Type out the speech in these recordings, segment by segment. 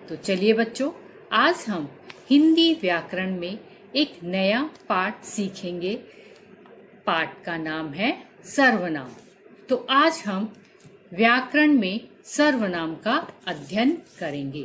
तो चलिए बच्चों, आज हम हिंदी व्याकरण में एक नया पाठ सीखेंगे। पाठ का नाम है सर्वनाम। तो आज हम व्याकरण में सर्वनाम का अध्ययन करेंगे।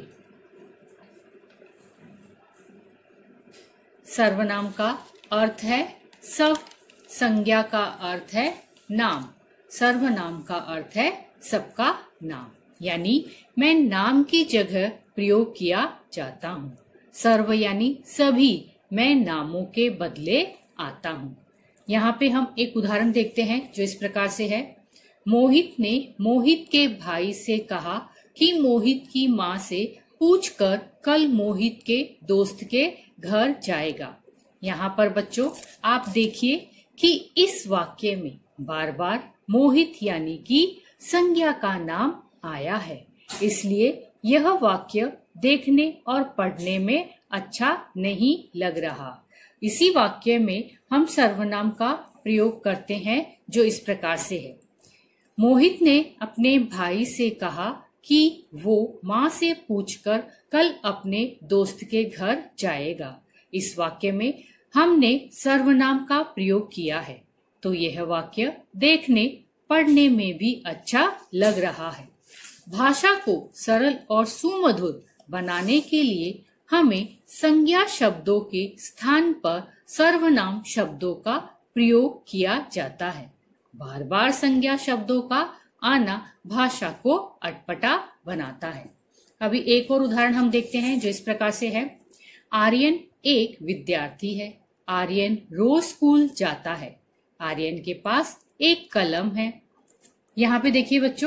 सर्वनाम का अर्थ है सब, संज्ञा का अर्थ है नाम, सर्वनाम का अर्थ है सबका नाम, यानी मैं नाम की जगह प्रयोग किया जाता हूँ। सर्व यानी सभी, मैं नामों के बदले आता हूँ। यहाँ पे हम एक उदाहरण देखते हैं जो इस प्रकार से है। मोहित ने मोहित के भाई से कहा कि मोहित की माँ से पूछकर कल मोहित के दोस्त के घर जाएगा। यहाँ पर बच्चों आप देखिए कि इस वाक्य में बार बार मोहित यानी कि संज्ञा का नाम आया है, इसलिए यह वाक्य देखने और पढ़ने में अच्छा नहीं लग रहा। इसी वाक्य में हम सर्वनाम का प्रयोग करते हैं जो इस प्रकार से है। मोहित ने अपने भाई से कहा कि वो माँ से पूछकर कल अपने दोस्त के घर जाएगा। इस वाक्य में हमने सर्वनाम का प्रयोग किया है, तो यह वाक्य देखने पढ़ने में भी अच्छा लग रहा है। भाषा को सरल और सुमधुर बनाने के लिए हमें संज्ञा शब्दों के स्थान पर सर्वनाम शब्दों का प्रयोग किया जाता है। बार बार संज्ञा शब्दों का आना भाषा को अटपटा बनाता है। अभी एक और उदाहरण हम देखते हैं जो इस प्रकार से है। आर्यन एक विद्यार्थी है। आर्यन रोज स्कूल जाता है। आर्यन के पास एक कलम है। यहाँ पे देखिए बच्चों,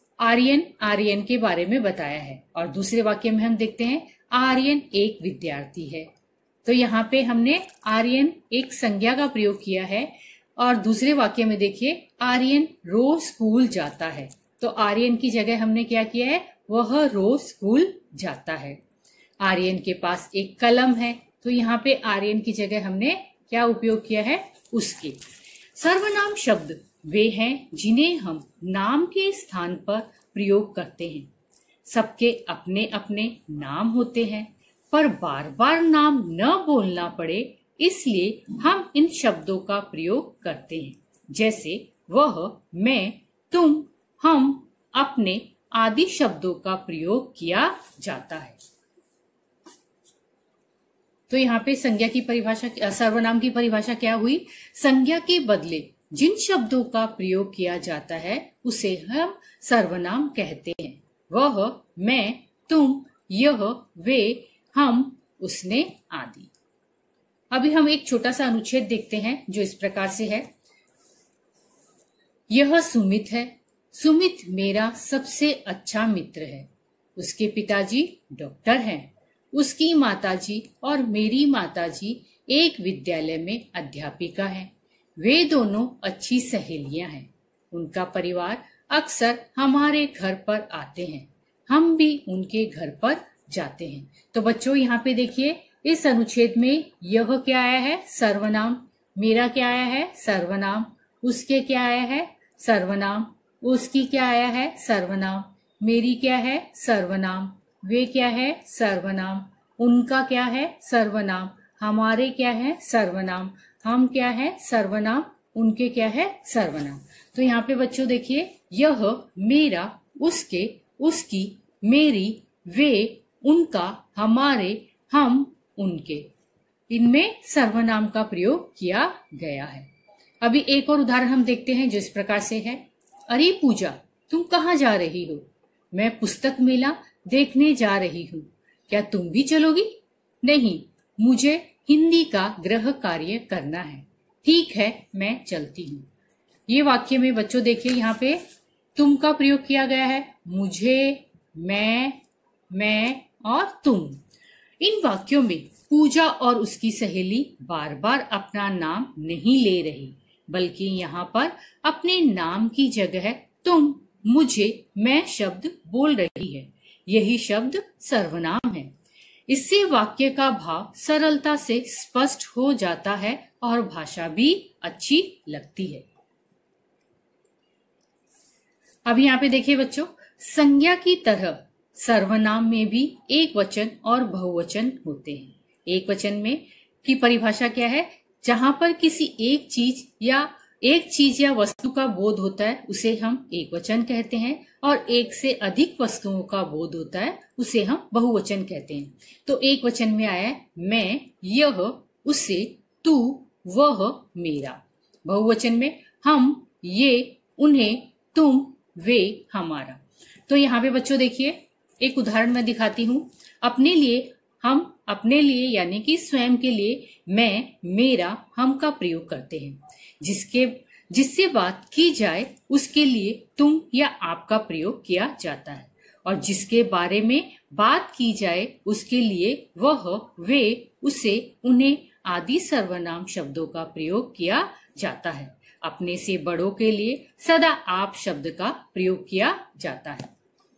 आर्यन के बारे में बताया है और दूसरे वाक्य में हम देखते हैं आर्यन एक विद्यार्थी है। तो यहाँ पे हमने आर्यन एक संज्ञा का प्रयोग किया है और दूसरे वाक्य में देखिए आर्यन रोज स्कूल जाता है। तो आर्यन की जगह हमने क्या किया है, वह रोज स्कूल जाता है। आर्यन के पास एक कलम है, तो यहाँ पे आर्यन की जगह हमने क्या उपयोग किया है, उसके। सर्वनाम शब्द वे हैं जिन्हें हम नाम के स्थान पर प्रयोग करते हैं। सबके अपने अपने नाम होते हैं, पर बार बार नाम न बोलना पड़े इसलिए हम इन शब्दों का प्रयोग करते हैं। जैसे वह, मैं, तुम, हम, अपने आदि शब्दों का प्रयोग किया जाता है। तो यहाँ पे संज्ञा की परिभाषा, सर्वनाम की परिभाषा क्या हुई? संज्ञा के बदले जिन शब्दों का प्रयोग किया जाता है उसे हम सर्वनाम कहते हैं। वह, मैं, तुम, यह, वे, हम, उसने आदि। अभी हम एक छोटा सा अनुच्छेद देखते हैं जो इस प्रकार से है। यह सुमित है। सुमित मेरा सबसे अच्छा मित्र है। उसके पिताजी डॉक्टर हैं। उसकी माताजी और मेरी माताजी एक विद्यालय में अध्यापिका है। वे दोनों अच्छी सहेलियां हैं। उनका परिवार अक्सर हमारे घर पर आते हैं। हम भी उनके घर पर जाते हैं। तो बच्चों यहाँ पे देखिए इस अनुच्छेद में यह क्या आया है, सर्वनाम। मेरा क्या आया है, सर्वनाम। उसके क्या आया है, सर्वनाम। उसकी क्या आया है, सर्वनाम। मेरी क्या है, सर्वनाम। वे क्या है, सर्वनाम। उनका क्या है, सर्वनाम। हमारे क्या है, सर्वनाम। हम क्या है, सर्वनाम। उनके क्या है, सर्वनाम। तो यहाँ पे बच्चों देखिए, यह, मेरा, उसके, उसकी, मेरी, वे, उनका, हमारे, हम, उनके, इनमें सर्वनाम का प्रयोग किया गया है। अभी एक और उदाहरण हम देखते हैं जो इस प्रकार से है। अरे पूजा, तुम कहाँ जा रही हो? मैं पुस्तक मेला देखने जा रही हूँ। क्या तुम भी चलोगी? नहीं, मुझे हिंदी का गृह कार्य करना है। ठीक है, मैं चलती हूँ। ये वाक्य में बच्चों देखिए यहाँ पे तुम का प्रयोग किया गया है। मुझे, मैं और तुम। इन वाक्यों में पूजा और उसकी सहेली बार बार अपना नाम नहीं ले रही, बल्कि यहाँ पर अपने नाम की जगह तुम, मुझे, मैं शब्द बोल रही है। यही शब्द सर्वनाम है। इससे वाक्य का भाव सरलता से स्पष्ट हो जाता है और भाषा भी अच्छी लगती है। अब यहाँ पे देखिए बच्चों, संज्ञा की तरह सर्वनाम में भी एक वचन और बहुवचन होते हैं। एक वचन में की परिभाषा क्या है? जहां पर किसी एक चीज या वस्तु का बोध होता है उसे हम एक वचन कहते हैं, और एक से अधिक वस्तुओं का बोध होता है उसे हम बहुवचन कहते हैं। तो एक वचन में आया है मैं, यह, उसे, तू, वह, मेरा। बहुवचन में हम, ये, उन्हें, तुम, वे, हमारा। तो यहाँ पे बच्चों देखिए एक उदाहरण मैं दिखाती हूँ। अपने लिए, हम अपने लिए यानी कि स्वयं के लिए मैं, मेरा, हम का प्रयोग करते हैं। जिससे बात की जाए उसके लिए तुम या आप का प्रयोग किया जाता है, और जिसके बारे में बात की जाए उसके लिए वह, वे, उसे, उन्हें आदि सर्वनाम शब्दों का प्रयोग किया जाता है। अपने से बड़ों के लिए सदा आप शब्द का प्रयोग किया जाता है।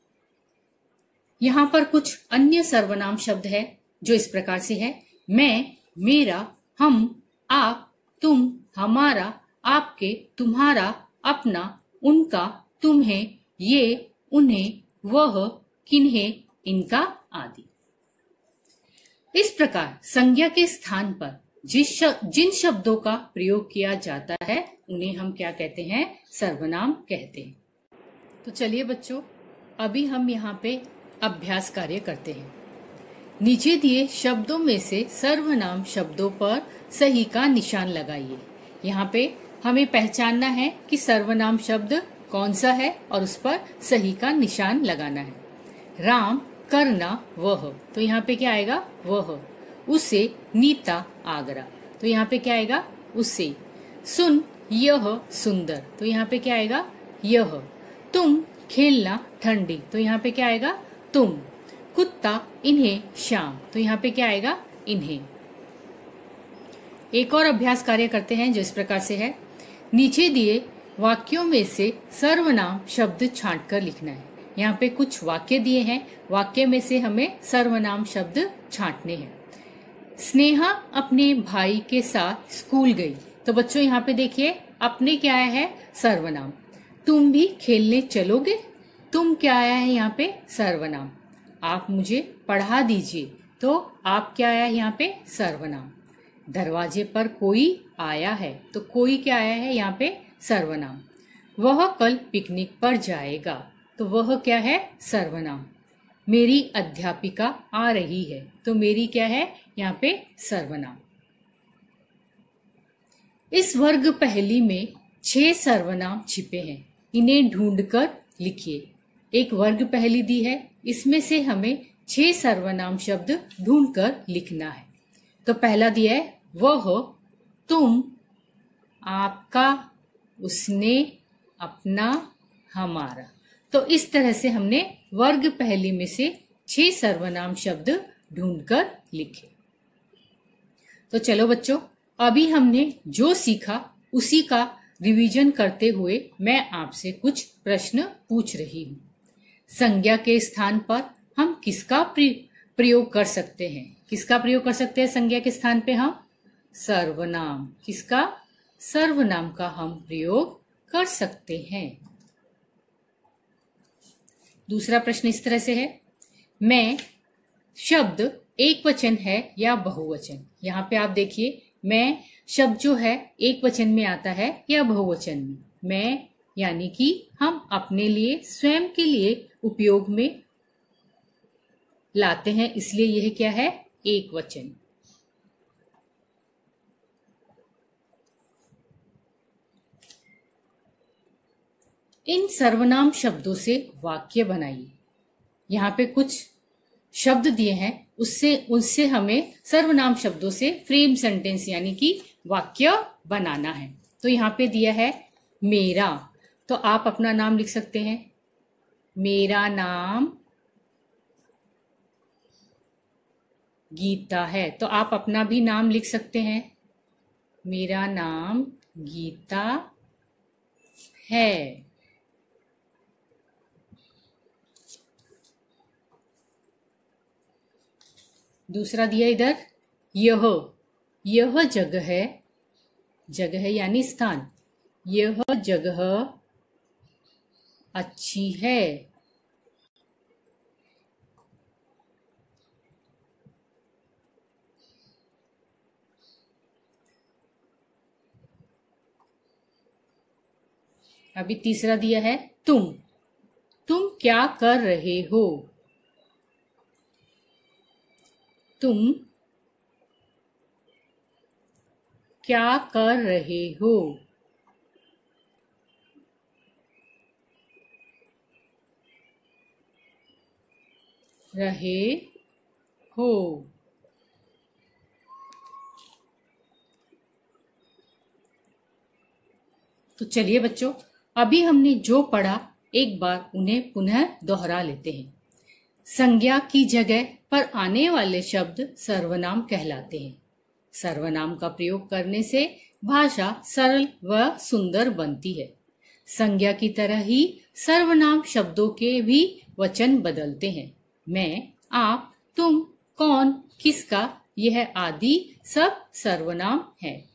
यहाँ पर कुछ अन्य सर्वनाम शब्द है जो इस प्रकार से है। मैं, मेरा, हम, आप, तुम, हमारा, आपके, तुम्हारा, अपना, उनका, तुम्हें, ये, उन्हें, वह, किन्हें, इनका आदि। इस प्रकार संज्ञा के स्थान पर जिन शब्दों का प्रयोग किया जाता है उन्हें हम क्या कहते हैं? सर्वनाम कहते हैं। तो चलिए बच्चों, अभी हम यहाँ पे अभ्यास कार्य करते हैं। नीचे दिए शब्दों में से सर्वनाम शब्दों पर सही का निशान लगाइए। यहाँ पे हमें पहचानना है कि सर्वनाम शब्द कौन सा है और उस पर सही का निशान लगाना है। राम, करना, वह, तो यहाँ पे क्या आएगा? वह। उसे, नीता, आगरा, तो यहाँ पे क्या आएगा? उसे। सुन, यह, सुंदर, तो यहाँ पे क्या आएगा? यह। तुम, खेलना, ठंडी, तो यहाँ पे क्या आएगा? तुम। कुत्ता, इन्हें, शाम, तो यहाँ पे क्या आएगा? इन्हें। एक और अभ्यास कार्य करते हैं जो इस प्रकार से है। नीचे दिए वाक्यों में से सर्वनाम शब्द छांटकर लिखना है। यहाँ पे कुछ वाक्य दिए हैं, वाक्य में से हमें सर्वनाम शब्द छांटने हैं। स्नेहा अपने भाई के साथ स्कूल गई, तो बच्चों यहाँ पे देखिए अपने क्या आया है? सर्वनाम। तुम भी खेलने चलोगे, तुम क्या आया है यहाँ पे? सर्वनाम। आप मुझे पढ़ा दीजिए, तो आप क्या आया है यहाँ पे? सर्वनाम। दरवाजे पर कोई आया है, तो कोई क्या आया है यहाँ पे? सर्वनाम। वह कल पिकनिक पर जाएगा, तो वह क्या है? सर्वनाम। मेरी अध्यापिका आ रही है, तो मेरी क्या है यहाँ पे? सर्वनाम। इस वर्ग पहेली में 6 सर्वनाम छिपे हैं, इन्हें ढूंढकर लिखिए। एक वर्ग पहेली दी है, इसमें से हमें 6 सर्वनाम शब्द ढूंढकर लिखना है। तो पहला दिया है वह, तुम, आपका, उसने, अपना, हमारा। तो इस तरह से हमने वर्ग पहेली में से 6 सर्वनाम शब्द ढूंढकर लिखे। तो चलो बच्चों, अभी हमने जो सीखा उसी का रिवीजन करते हुए मैं आपसे कुछ प्रश्न पूछ रही हूँ। संज्ञा के स्थान पर हम किसका प्रयोग कर सकते हैं? किसका प्रयोग कर सकते हैं संज्ञा के स्थान पे? हम सर्वनाम। किसका? सर्वनाम का हम प्रयोग कर सकते हैं। दूसरा प्रश्न इस तरह से है, मैं शब्द एक वचन है या बहुवचन? यहाँ पे आप देखिए मैं शब्द जो है एक वचन में आता है या बहुवचन में? मैं यानी कि हम अपने लिए, स्वयं के लिए उपयोग में लाते हैं, इसलिए यह क्या है? एक वचन। इन सर्वनाम शब्दों से वाक्य बनाइए। यहाँ पे कुछ शब्द दिए हैं, उससे हमें सर्वनाम शब्दों से फ्रेम सेंटेंस यानी कि वाक्य बनाना है। तो यहाँ पे दिया है मेरा, तो आप अपना नाम लिख सकते हैं। मेरा नाम गीता है, तो आप अपना भी नाम लिख सकते हैं। मेरा नाम गीता है। दूसरा दिया इधर यह जगह है, जगह यानी स्थान, यह जगह अच्छी है। अभी तीसरा दिया है तुम। तुम क्या कर रहे हो? तुम क्या कर रहे हो? रहे हो। तो चलिए बच्चों, अभी हमने जो पढ़ा एक बार उन्हें पुनः दोहरा लेते हैं। संज्ञा की जगह पर आने वाले शब्द सर्वनाम कहलाते हैं। सर्वनाम का प्रयोग करने से भाषा सरल व सुंदर बनती है। संज्ञा की तरह ही सर्वनाम शब्दों के भी वचन बदलते हैं। मैं, आप, तुम, कौन, किसका, यह आदि सब सर्वनाम है।